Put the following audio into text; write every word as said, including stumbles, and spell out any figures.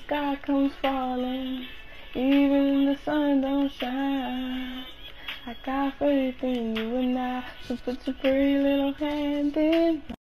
sky comes falling, even the sun don't shine. I got faith in you and I, so put your pretty little hand in mine.